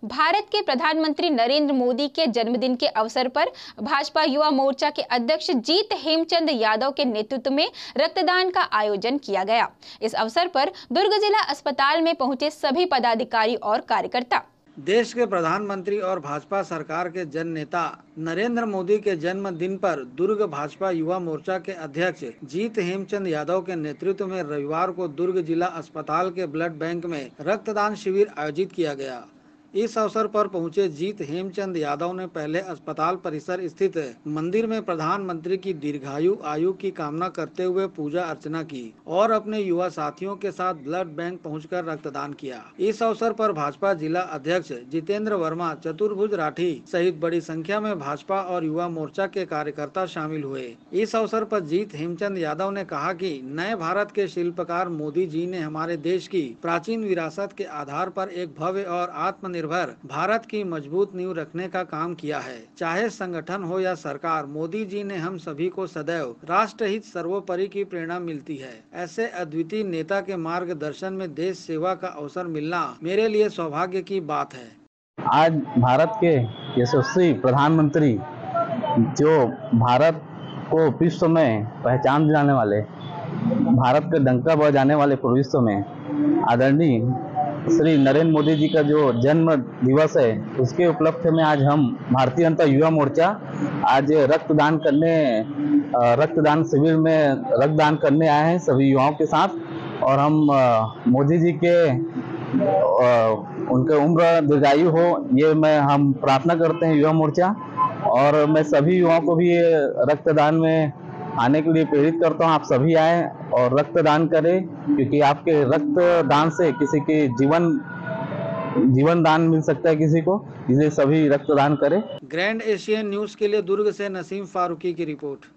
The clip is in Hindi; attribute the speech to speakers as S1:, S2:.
S1: भारत के प्रधानमंत्री नरेंद्र मोदी के जन्मदिन के अवसर पर भाजपा युवा मोर्चा के अध्यक्ष जीत हेमचंद यादव के नेतृत्व में रक्तदान का आयोजन किया गया। इस अवसर पर दुर्ग जिला अस्पताल में पहुंचे सभी पदाधिकारी और कार्यकर्ता।
S2: देश के प्रधानमंत्री और भाजपा सरकार के जन नेता नरेंद्र मोदी के जन्मदिन पर दुर्ग भाजपा युवा मोर्चा के अध्यक्ष जीत हेमचंद यादव के नेतृत्व में रविवार को दुर्ग जिला अस्पताल के ब्लड बैंक में रक्तदान शिविर आयोजित किया गया। इस अवसर पर पहुंचे जीत हेमचंद यादव ने पहले अस्पताल परिसर स्थित मंदिर में प्रधानमंत्री की दीर्घायु आयु की कामना करते हुए पूजा अर्चना की और अपने युवा साथियों के साथ ब्लड बैंक पहुंचकर रक्तदान किया। इस अवसर पर भाजपा जिला अध्यक्ष जितेंद्र वर्मा, चतुर्भुज राठी सहित बड़ी संख्या में भाजपा और युवा मोर्चा के कार्यकर्ता शामिल हुए। इस अवसर पर जीत हेमचंद यादव ने कहा कि नए भारत के शिल्पकार मोदी जी ने हमारे देश की प्राचीन विरासत के आधार पर एक भव्य और आत्मनिर्भर भारत की मजबूत नींव रखने का काम किया है। चाहे संगठन हो या सरकार, मोदी जी ने हम सभी को सदैव राष्ट्रहित सर्वोपरि की प्रेरणा मिलती है। ऐसे अद्वितीय नेता के मार्गदर्शन में देश सेवा का अवसर मिलना मेरे लिए सौभाग्य की बात है।
S3: आज भारत के यशस्वी प्रधानमंत्री, जो भारत को विश्व में पहचान दिलाने वाले, भारत का डंका बजाने वाले पूरे विश्व में आदरणीय श्री नरेंद्र मोदी जी का जो जन्म दिवस है, उसके उपलक्ष्य में आज हम भारतीय जनता युवा मोर्चा आज रक्तदान शिविर में रक्तदान करने आए हैं सभी युवाओं के साथ। और हम मोदी जी के उनके उम्र दीर्घायु हो, ये हम प्रार्थना करते हैं युवा मोर्चा। और मैं सभी युवाओं को भी रक्तदान में आने के लिए प्रेरित करता हूँ। आप सभी आए और रक्तदान करें, क्योंकि आपके रक्तदान से किसी के जीवन दान मिल सकता है किसी को, इसलिए सभी रक्तदान करें।
S2: ग्रैंड एशियन न्यूज के लिए दुर्ग से नसीम फारूकी की रिपोर्ट।